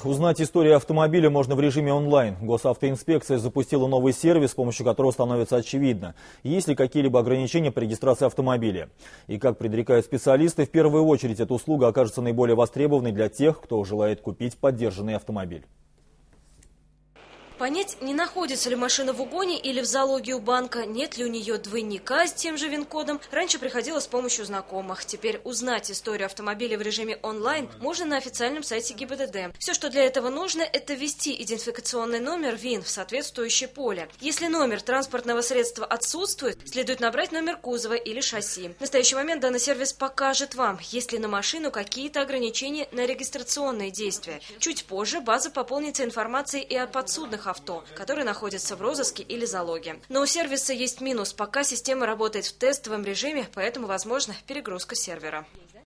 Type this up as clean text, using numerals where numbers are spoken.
Узнать историю автомобиля можно в режиме онлайн. Госавтоинспекция запустила новый сервис, с помощью которого становится очевидно, есть ли какие-либо ограничения по регистрации автомобиля. И, как предрекают специалисты, в первую очередь эта услуга окажется наиболее востребованной для тех, кто желает купить поддержанный автомобиль. Понять, не находится ли машина в угоне или в залоге у банка, нет ли у нее двойника с тем же ВИН-кодом, раньше приходилось с помощью знакомых. Теперь узнать историю автомобиля в режиме онлайн можно на официальном сайте ГИБДД. Все, что для этого нужно, это ввести идентификационный номер ВИН в соответствующее поле. Если номер транспортного средства отсутствует, следует набрать номер кузова или шасси. В настоящий момент данный сервис покажет вам, есть ли на машину какие-то ограничения на регистрационные действия. Чуть позже база пополнится информацией и о подсудных авто, которые находятся в розыске или залоге. Но у сервиса есть минус. Пока система работает в тестовом режиме, поэтому возможна перегрузка сервера.